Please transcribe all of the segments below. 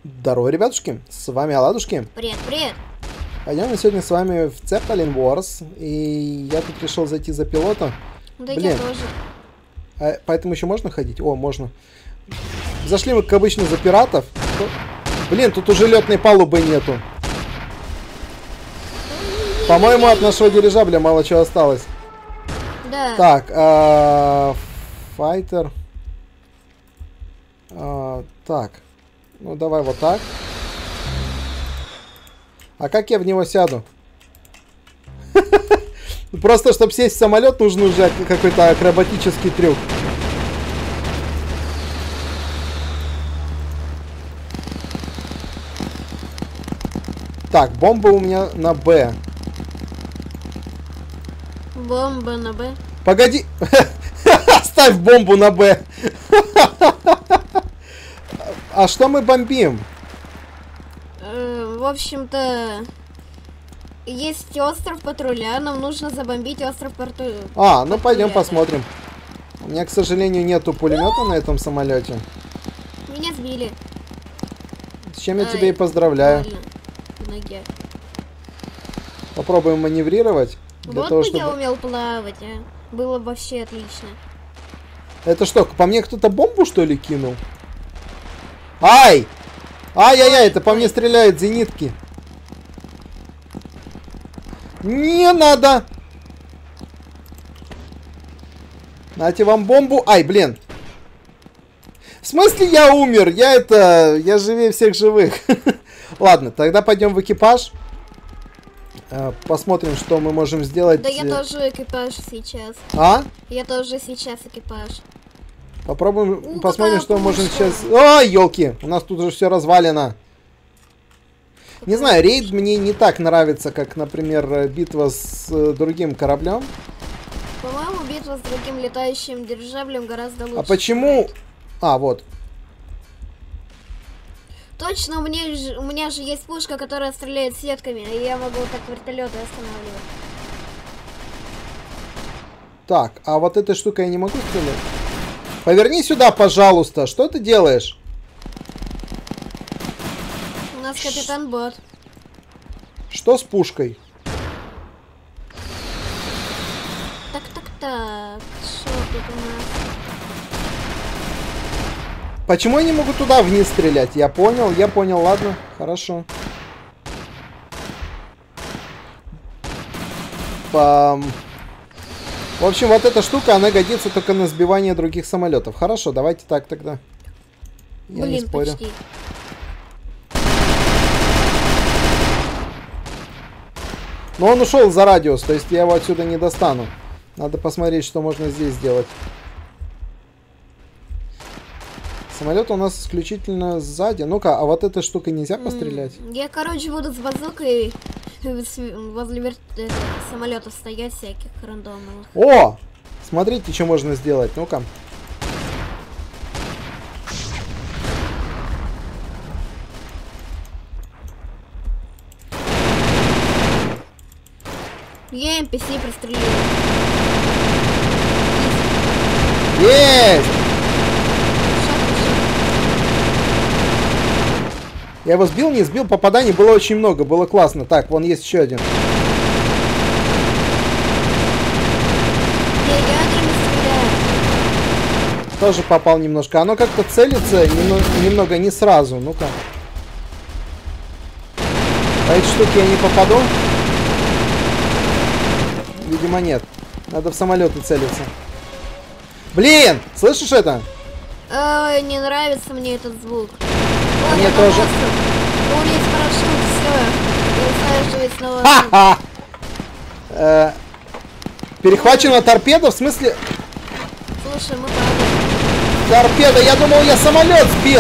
Здорово, ребятушки, с вами Оладушки. Привет, привет. Пойдем мы сегодня с вами в Zeppelin Wars. И я тут решил зайти за пилота. Да Блин. я тоже. Поэтому еще можно ходить? О, можно. Зашли мы, как обычно, за пиратов. Блин, тут уже летной палубы нету. По-моему, от нашего дирижабля мало чего осталось. Да. Так, файтер. Так. Ну, давай вот так. А как я в него сяду? Просто, чтобы сесть в самолет, нужен уже какой-то акробатический трюк. Так, бомба у меня на Б. Бомба на Б. Погоди! Оставь бомбу на Б. А что мы бомбим? В общем-то, есть остров патруля, нам нужно забомбить остров патруля. Ну пойдем посмотрим. У меня, к сожалению, нету пулемета на этом самолете. Меня сбили. С чем я тебя и поздравляю. В ноге. Попробуем маневрировать. Для Вот того, бы чтобы... я умел плавать, а. Было бы вообще отлично. Это что, по мне кто-то бомбу, что ли, кинул? Ай! Ай-яй-яй, это по мне стреляют зенитки. Не надо! Нате вам бомбу. Ай, блин. В смысле я умер? Я живее всех живых. Ладно, тогда пойдем в экипаж. Посмотрим, что мы можем сделать. Да я тоже экипаж сейчас. А? Я тоже сейчас экипаж. Попробуем, посмотрим, что мы можем сейчас... Ой, елки, у нас тут уже все развалено. Не знаю, рейд мне не так нравится, как, например, битва с другим кораблем. По-моему, битва с другим летающим дирижаблем гораздо лучше. А почему... вот. Точно, у меня же есть пушка, которая стреляет сетками, и я могу так вертолеты останавливать. Так, а вот этой штукой я не могу стрелять? Поверни сюда, пожалуйста. Что ты делаешь? У нас капитан Бот. Что с пушкой? Так. Что тут у нас? Почему я не могу туда вниз стрелять? Я понял, ладно, хорошо. В общем, вот эта штука, она годится только на сбивание других самолетов. Хорошо, давайте так тогда. Я не спорю. Почти. Но он ушел за радиус, то есть я его отсюда не достану. Надо посмотреть, что можно здесь сделать. Самолет у нас исключительно сзади. Ну-ка, а вот этой штукой нельзя пострелять? Я, короче, буду с базукой возле самолетов стоять всяких рандомных. О! Смотрите, что можно сделать. Ну-ка. Я NPC пристрелил. Есть! Я его сбил, не сбил, попаданий было очень много, было классно. Так, вон есть еще один. Я ядрами стреляю. Тоже попал немножко. Оно как-то целится немного не сразу. Ну-ка. По этой штуке я не попаду? Видимо, нет. Надо в самолеты целиться. Блин! Слышишь это? Ой, не нравится мне этот звук. Ой, Мне тоже. У меня есть парашют, все. Я снова. Ха-ха! Перехвачена торпеда? В смысле? Слушай, мы падаем. Торпеда! Я думал, я самолет сбил!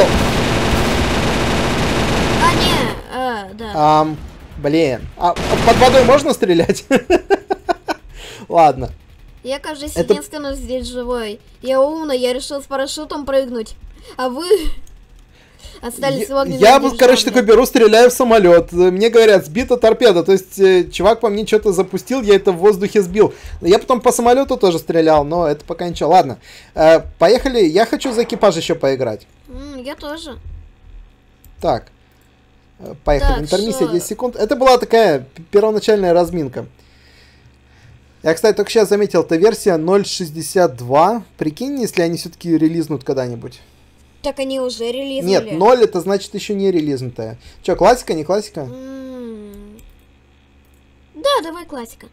Да. Блин. Под водой можно стрелять? Ладно. Я, кажется, единственный здесь живой. Я умный, я решил с парашютом прыгнуть. А вы остались в огненном Я, дирижабле. короче, такой беру, стреляю в самолет. Мне говорят, сбита торпеда. То есть, чувак по мне что-то запустил, я это в воздухе сбил. Я потом по самолету тоже стрелял, но это пока ничего. Ладно, поехали. Я хочу за экипаж еще поиграть. Я тоже. Так, Поехали. Так, Интермиссия что? 10 секунд. Это была такая первоначальная разминка. Я, кстати, только сейчас заметил, это версия 0.62. Прикинь, если они все-таки релизнут когда-нибудь. Так они уже релизнули. Нет, 0 это значит еще не релизнутая. Че, классика, не классика? Да, давай классика.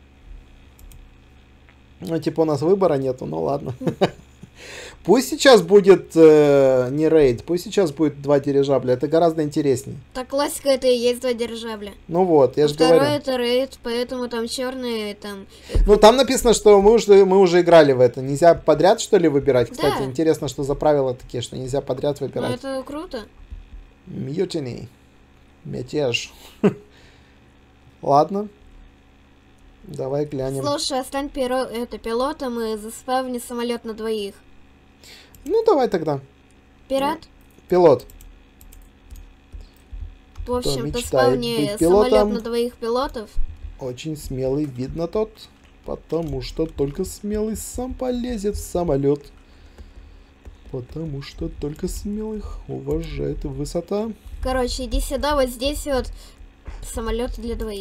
Ну, типа у нас выбора нету, ну ладно. Пусть сейчас будет не рейд, пусть сейчас будет 2 дирижабля, это гораздо интересней. Так классика это и есть 2 дирижабля. Ну вот, я же Второй говорю. это рейд, поэтому там черные там. Ну там написано, что мы уже играли в это. Нельзя подряд, что ли, выбирать? Кстати, Да. интересно, что за правила такие, что нельзя подряд Ну выбирать. это круто. Мьютини. Мятеж. Ладно. Давай глянем. Слушай, а стань пилотом и заспавни самолет на 2. Ну давай тогда. Пират? Пилот. В общем, ты мечтает спавни быть пилотом? самолет на 2 пилотов. Очень смелый, видно тот. Потому что только смелый сам полезет в самолет. Потому что только смелых уважает высота. Короче, иди сюда, вот здесь вот самолет для 2.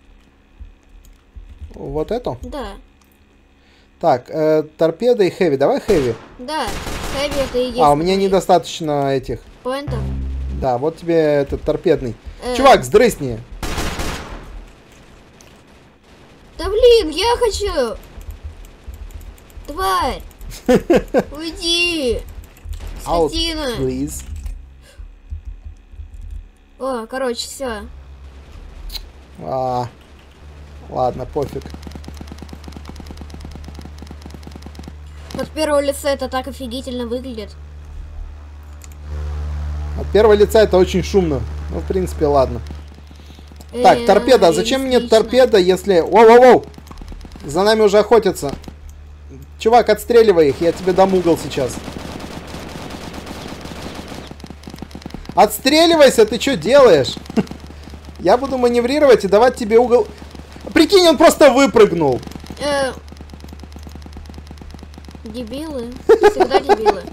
Вот это? Да, Так, торпеда и хэви. Давай хэви. да, хэви это и есть. А, у меня 2 недостаточно этих. поинтов. Да, вот тебе этот торпедный. Э. Чувак, сдрысни. Да блин, я хочу! Тварь! Уйди! Out, Скотина! please. О, короче, все. Ладно, пофиг. От первого лица это так офигительно выглядит. От первого лица это очень шумно. Ну, в принципе, ладно. Так, торпеда. А зачем мне торпеда, если... Воу-воу-воу! За нами уже охотятся. Чувак, отстреливай их, я тебе дам угол сейчас. Отстреливайся, ты что делаешь? Я буду маневрировать и давать тебе угол. Прикинь, он просто выпрыгнул. Дебилы. Всегда дебилы.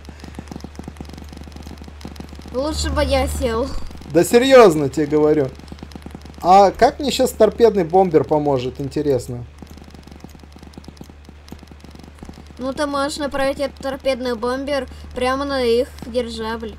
Лучше бы я сел. Да серьезно тебе говорю. А как мне сейчас торпедный бомбер поможет, интересно? Ну ты можешь направить этот торпедный бомбер прямо на их дирижабль.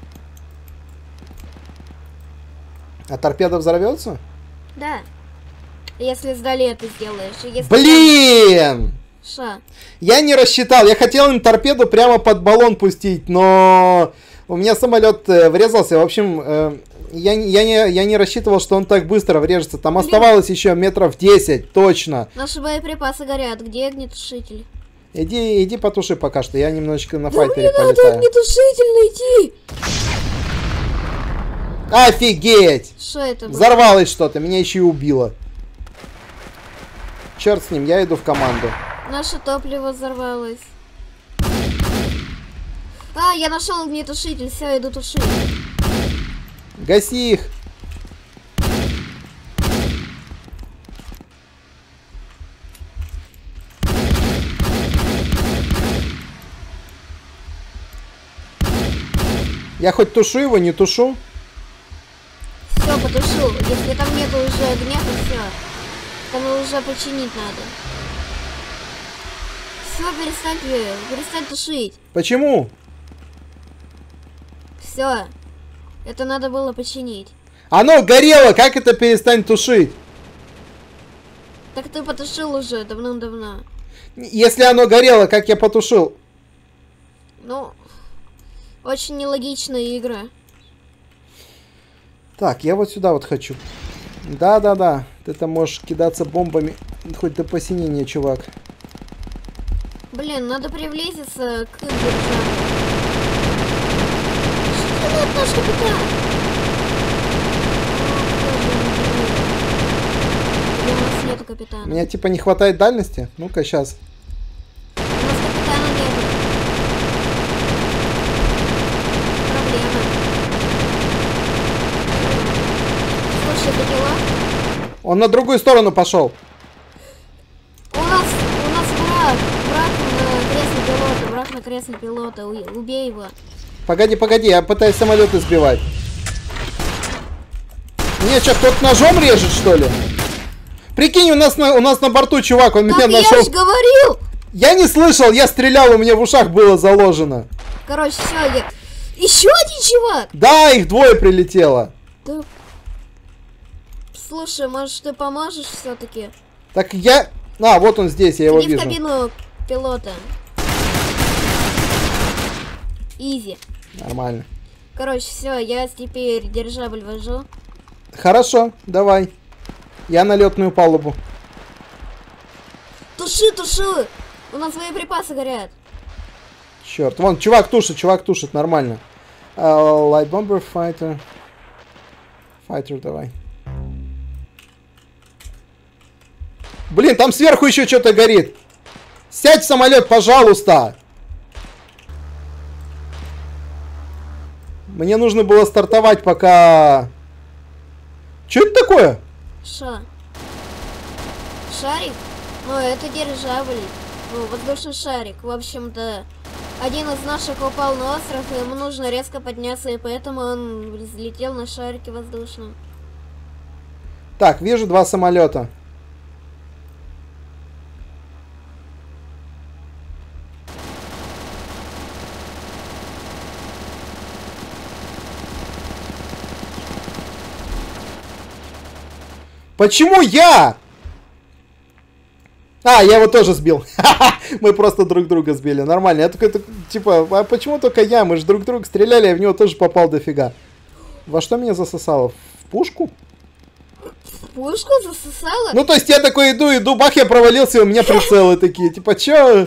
А торпеда взорвется? Да. Если сдали это сделаешь. Если Блин! Ша. Я не рассчитал. Я хотел им торпеду прямо под баллон пустить, но у меня самолет врезался. В общем, я не рассчитывал, что он так быстро врежется. Там оставалось еще метров 10, точно. Наши боеприпасы горят. Где огнетушитель? Иди потуши пока что. Я немножечко на Да файтере мне надо полетаю. огнетушитель найти. Офигеть! Что это было? Взорвалось что-то, меня еще и убило. Черт с ним, я иду в команду. Наше топливо взорвалось. А, я нашел огнетушитель. Все, иду тушить. Гаси их! Я хоть тушу его, не тушу? Все, потушил. Если там нету уже огня, то все. Там уже починить надо. Все, перестань тушить. Почему? Все. Это надо было починить. Оно горело, как это перестань тушить? Так ты потушил уже давным-давно. Если оно горело, как я потушил? Ну, очень нелогичная игра. Так, я вот сюда вот хочу. Да-да-да, ты там можешь кидаться бомбами хоть до посинения, чувак. Блин, надо приблизиться к державе. Что делает наш капитан? Или у нас нету У капитана? меня типа не хватает дальности? Ну-ка, сейчас. У нас капитана нету. Проблема. Слушай, ты дела? Он на другую сторону пошел. У нас враг. Враг на кресле пилота. Убей его. Погоди, я пытаюсь самолеты сбивать. Мне что, кто-то ножом режет, что ли? Прикинь, у нас на борту чувак, он меня нашел. Я же говорил! Я не слышал, я стрелял, у меня в ушах было заложено. Короче, все, я... Еще один чувак! Да, их двое прилетело. Да. Слушай, может ты поможешь все-таки? Так я... А, вот он здесь, я его иди вижу. в кабину пилота. Изи. Нормально. Короче, все, я теперь дирижабль вожу. Хорошо, давай. Я на летную палубу. Туши, туши! У нас боеприпасы горят. Черт, вон, чувак тушит, нормально. Light bomber, fighter. Fighter, давай. Блин, там сверху еще что-то горит. Сядь в самолет, пожалуйста. Мне нужно было стартовать, пока... Что это такое? Шо? Шарик? Ну, это дирижабль. Ну, воздушный шарик. В общем-то, один из наших упал на остров, и ему нужно резко подняться, и поэтому он взлетел на шарике воздушном. Так, вижу 2 самолета. Почему я? А, я его тоже сбил. Мы просто друг друга сбили. Нормально. Я только, типа, а почему только я? Мы же друг друга стреляли, я в него тоже попал дофига. Во что меня засосало? В пушку? В пушку засосало? Ну, то есть я такой иду, бах, я провалился, и у меня прицелы такие. Типа, чё?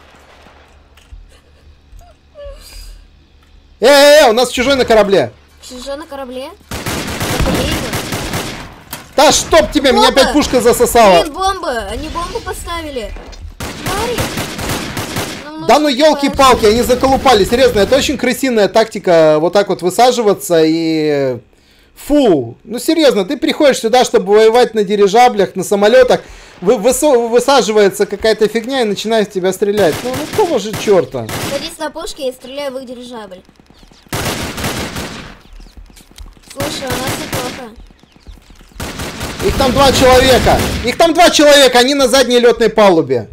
У нас чужой на корабле. Чужой на корабле? Да чтоб тебе, бомба! Меня опять пушка засосала. Блин, бомба! Они бомбу поставили. Смотри. Да ну елки-палки, они заколупали. Серьезно, это очень крысиная тактика вот так вот высаживаться и... Фу, ну серьезно, ты приходишь сюда, чтобы воевать на дирижаблях, на самолетах, высаживается какая-то фигня и начинает в тебя стрелять. Ну какого же черта? Садись на пушки и стреляй в их дирижабль. Слушай, у нас неплохо. Их там 2 человека! Их там 2 человека, они на задней летной палубе.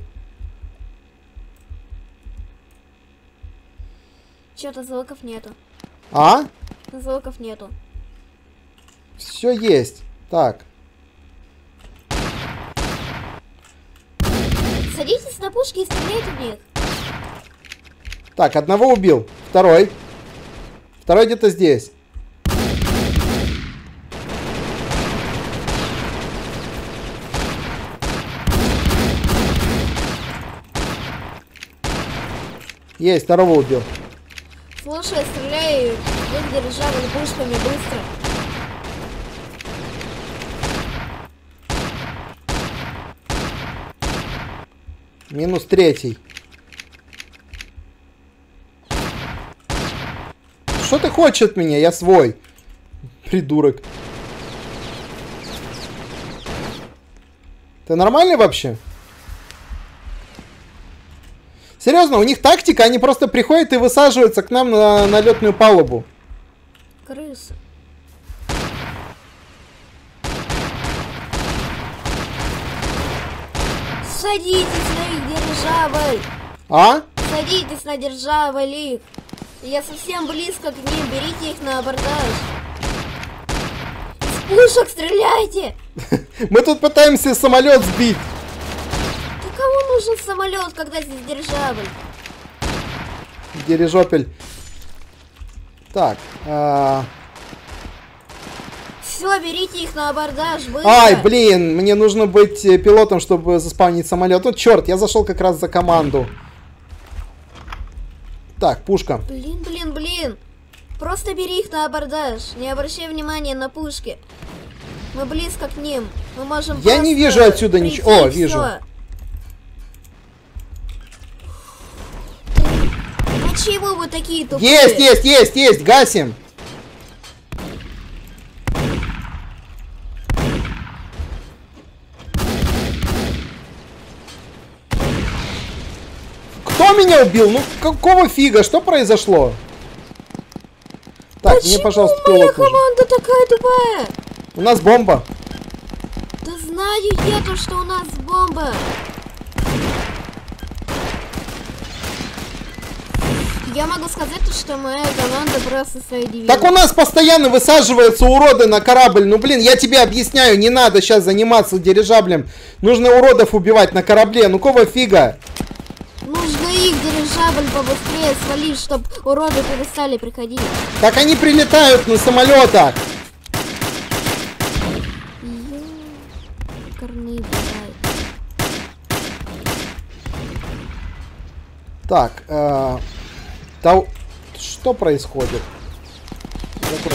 Чё-то звуков нету. А? Звуков нету. Все есть. Так. Садитесь на пушки и стреляйте в них. Так, одного убил. Второй где-то здесь. Есть, второго убил. Слушай, стреляй в их дирижабль пушками быстро. Минус 3. Что ты хочешь от меня? Я свой. Придурок. Ты нормальный вообще? Серьезно, у них тактика, они просто приходят и высаживаются к нам на летную палубу. Крысы. Садитесь на их дирижабль. А? Садитесь на дирижабль их. Я совсем близко к ним, берите их на абордаж. Из пушек стреляйте. Мы тут пытаемся самолет сбить. Да кому нужен самолет, когда здесь дирижабль? Дирижопель. Так. Все, берите их на абордаж, быстро. Ай, блин, мне нужно быть пилотом, чтобы заспавнить самолет. Ну, черт, я зашел как раз за команду. Так, пушка. Блин. Просто бери их на абордаж. Не обращай внимания на пушки. Мы близко к ним. Мы можем Я не вижу отсюда ничего. О, вижу. А чего вы такие тупые? Есть, гасим. Кто меня убил? Ну, какого фига? Что произошло? Так, почему мне, пожалуйста, моя пилот нужен. команда такая тупая? У нас бомба. Да знаю я то, что у нас бомба. Я могу сказать, что моя команда просто свои Так у нас постоянно высаживаются уроды на корабль. Ну блин, я тебе объясняю, не надо сейчас заниматься дирижаблем. Нужно уродов убивать на корабле. Ну какого фига? Нужно их дирижабль побыстрее свалить, чтобы уроды перестали приходить. Так они прилетают на самолетах. Корны бывают. Так, что происходит? Закрой.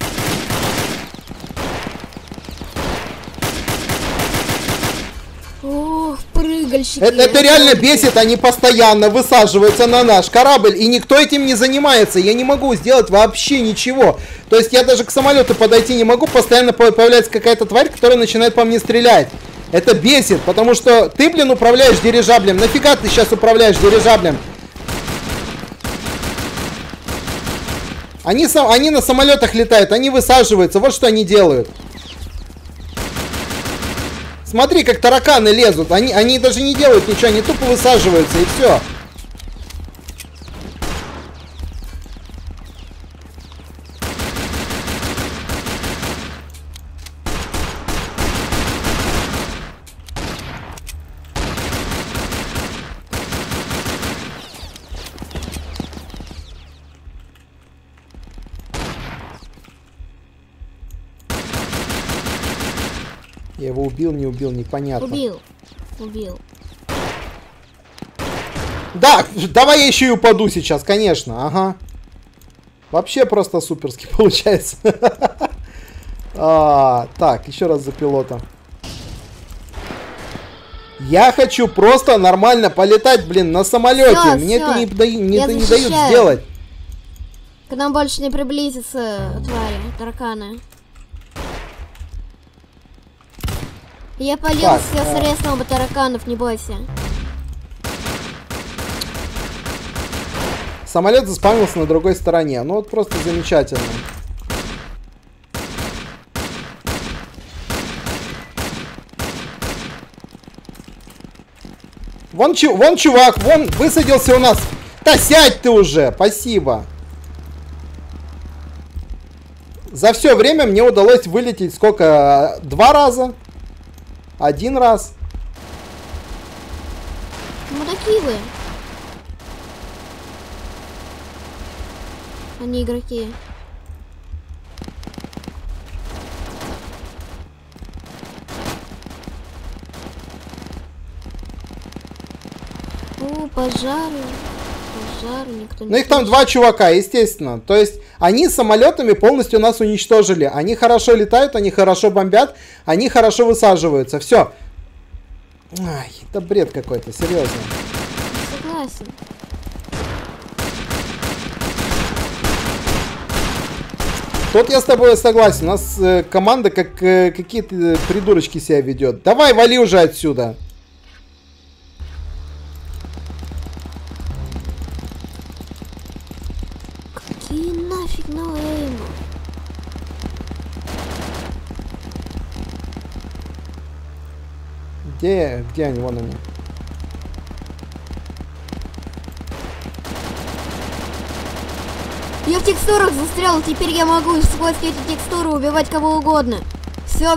Ох, прыгальщики. Это реально бесит, они постоянно высаживаются на наш корабль, и никто этим не занимается. Я не могу сделать вообще ничего. То есть я даже к самолету подойти не могу, постоянно появляется какая-то тварь, которая начинает по мне стрелять. Это бесит, потому что ты, блин, управляешь дирижаблем. Нафига ты сейчас управляешь дирижаблем? Они на самолетах летают, они высаживаются, вот что они делают. Смотри, как тараканы лезут. Они даже не делают ничего, они тупо высаживаются, и все. Я его убил, не убил, непонятно. Убил. Да, давай я еще и упаду сейчас, конечно, ага. Вообще просто суперски получается. Так, еще раз за пилота. Я хочу просто нормально полетать, блин, на самолете. Мне это не дают сделать. К нам больше не приблизятся твари, тараканы. Я полил все средства тараканов, не бойся. Самолет заспавнился на другой стороне. Ну вот просто замечательно. Вон чувак, вон высадился у нас. Да сядь ты уже, спасибо. За все время мне удалось вылететь сколько? 2 раза? 1 раз. Мудаки вы. Они игроки. О, пожары. Никто не... Ну их там 2 чувака, естественно. То есть они самолетами полностью нас уничтожили. Они хорошо летают, они хорошо бомбят, они хорошо высаживаются. Все. Ай, это бред какой-то, серьезно. Согласен. Тут я с тобой согласен. У нас команда как какие-то придурочки себя ведет. Давай, вали уже отсюда. Какие нафиг ноэймы? Где они? Вон они. Я в текстурах застрял, теперь я могу сквозь эти текстуры убивать кого угодно. Все.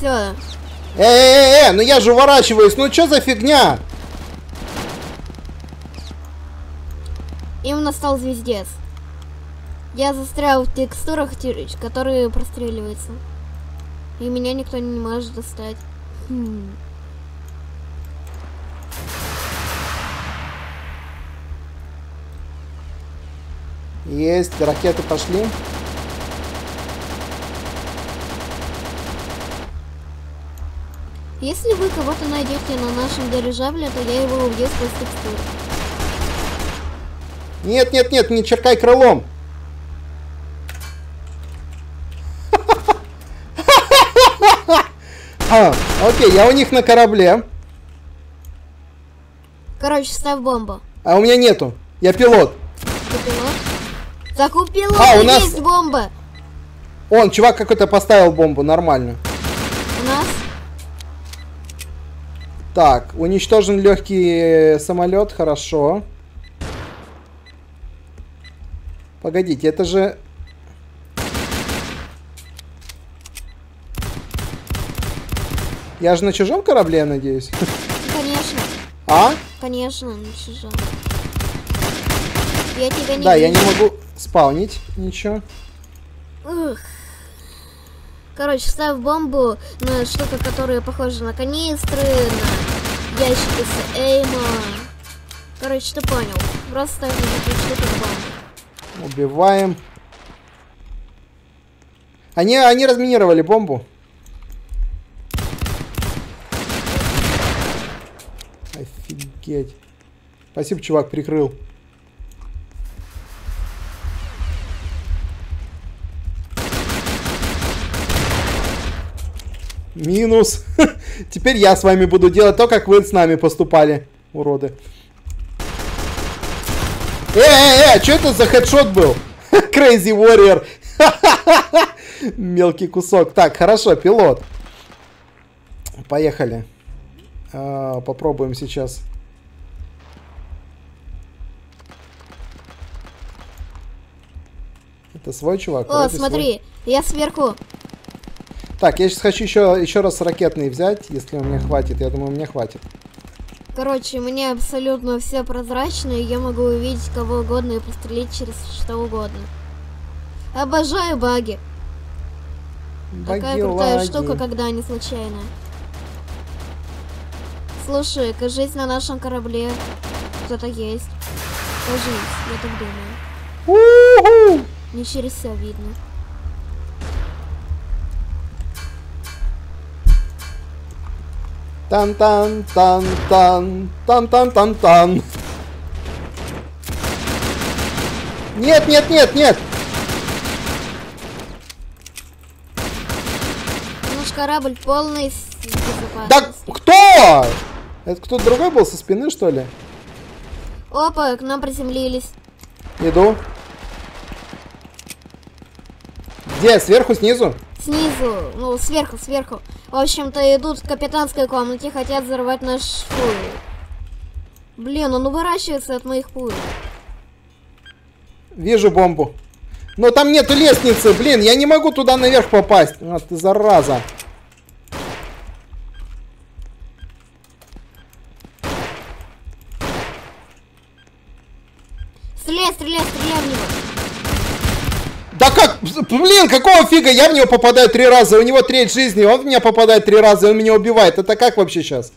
Ну я же уворачиваюсь, ну что за фигня? Им настал звездец. Я застрял в текстурах, которые простреливаются. И меня никто не может достать. Есть, ракеты пошли. Если вы кого-то найдете на нашем дирижабле, то я его убью сквозь текстуру. Нет, не черкай крылом. Окей, я у них на корабле. Короче, ставь бомбу. А у меня нету. Я пилот. Ты пилот? Так у пилота у нас... есть бомба. Он, чувак какой-то поставил бомбу, нормально. У нас? Так, уничтожен легкий самолет, хорошо. Погодите, это же... Я же на чужом корабле, я надеюсь. Конечно. А? Конечно, на чужом. Я тебя не Да, вижу. я не могу спаунить ничего. Ух. Короче, ставь бомбу на что-то, которое похоже на канистры, на ящики с эйма. Короче, ты понял. Просто ставь на такие штуки бомбу. Убиваем. Они разминировали бомбу. Офигеть. Спасибо, чувак, прикрыл. Минус. Теперь я с вами буду делать то, как вы с нами поступали, уроды. Что это за хедшот был? Crazy Warrior. Мелкий кусок. Так, хорошо, пилот. Поехали. Попробуем сейчас. Это свой чувак? О, смотри, свой. Я сверху. Так, я сейчас хочу еще раз ракетный взять, если у меня хватит. Я думаю, у меня хватит. Короче, мне абсолютно все прозрачно, и я могу увидеть кого угодно и пострелить через что угодно. Обожаю баги. Такая крутая штука, когда они случайные. Слушай, кажись, на нашем корабле кто-то есть. Кажись, я так думаю. Не через все видно. Тан-тан-тан-тан, тан-тан-тан-тан. Нет, нет, нет, нет. Наш корабль полный безопасности. Да кто? Это кто-то другой был со спины, что ли? Опа, к нам приземлились. Иду. Где? Сверху, снизу? Снизу, ну сверху, сверху. В общем-то идут в капитанской комнате, хотят взорвать наш пуль. Блин, он уворачивается от моих пуль. Вижу бомбу. Но там нету лестницы, блин, я не могу туда наверх попасть. А ты зараза. Стреляй, стреляй, стреляй в него. Да как? Блин, какого фига? Я в него попадаю 3 раза, у него треть жизни, он в меня попадает 3 раза, и он меня убивает. Это как вообще сейчас?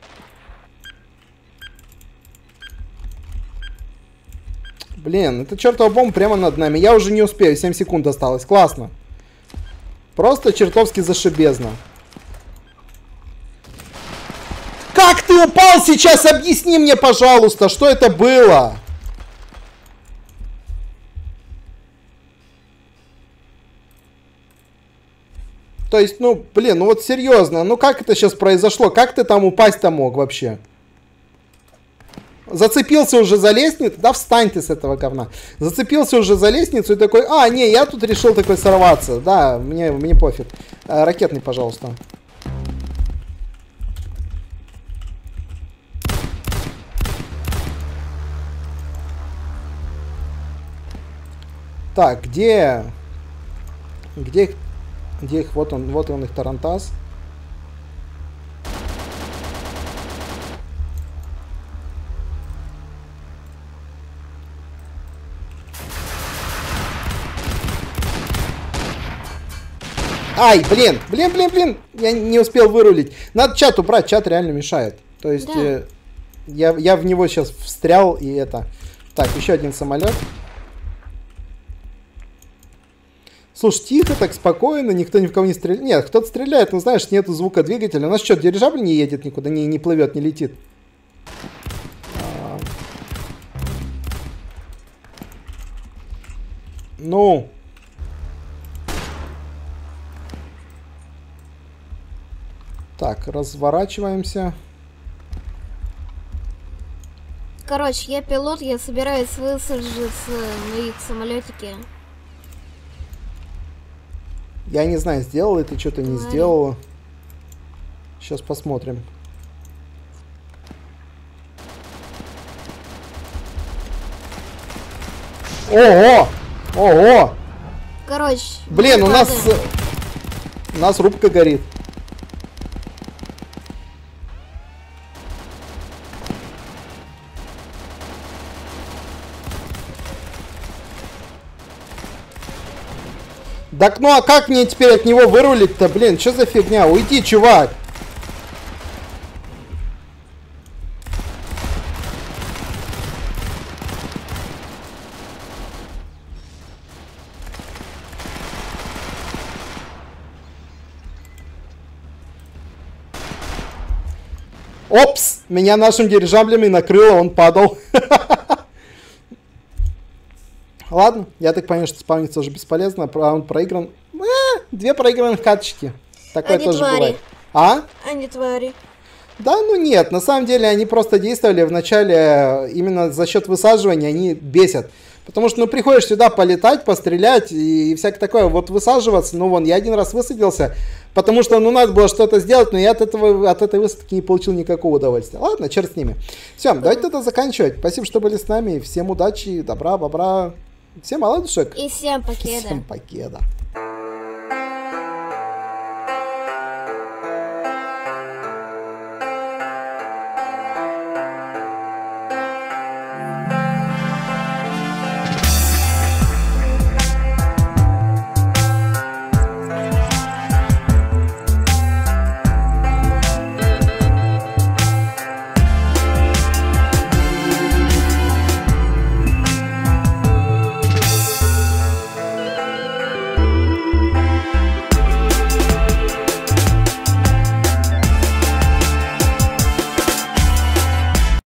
Блин, это чертова бомба прямо над нами. Я уже не успею, 7 секунд осталось. Классно. Просто чертовски зашибезно. Как ты упал сейчас? Объясни мне, пожалуйста, что это было? То есть, ну, блин, ну вот серьезно, ну как это сейчас произошло? Как ты там упасть-то мог вообще? Зацепился уже за лестницу? Да встань ты с этого говна. Зацепился уже за лестницу и такой, а, не, я тут решил такой сорваться. Да, мне пофиг. Ракетный, пожалуйста. Так, где их? Вот он их тарантас. Ай, блин, я не успел вырулить. Надо чат убрать, чат реально мешает. То есть, да. Я в него сейчас встрял и это. Так, еще один самолет. Слушай, тихо, так спокойно, никто ни в кого не стреляет. Нет, кто-то стреляет, но знаешь, нету звука двигателя. У нас что, дирижабль не едет никуда, не плывет, не летит? Ну. Так, разворачиваемся. Короче, я пилот, я собираюсь высаживаться на их самолетике. Я не знаю, сделала ты что-то, не Говори. сделала. Сейчас посмотрим. Ого! Ого! Короче. Блин, мы у нас... падаем. У нас рубка горит. Так ну а как мне теперь от него вырулить-то, блин? Что за фигня? Уйди, чувак! Опс! Меня нашим дирижаблями накрыло, он падал. Ладно, я так понимаю, что спавниться уже бесполезно. Раунд проигран. 2 проигранных каточки. Такое Они тоже твари. бывает. А? Они твари. Да, ну нет, на самом деле они просто действовали в начале именно за счет высаживания, они бесят. Потому что, ну, приходишь сюда полетать, пострелять и всякое такое, вот высаживаться, ну, вон, я один раз высадился, потому что, ну, надо было что-то сделать, но я от этой высадки не получил никакого удовольствия. Ладно, черт с ними. Все, давайте тогда заканчивать. Спасибо, что были с нами, всем удачи, добра, бобра, всем оладушек. И всем покеда. Всем покеда.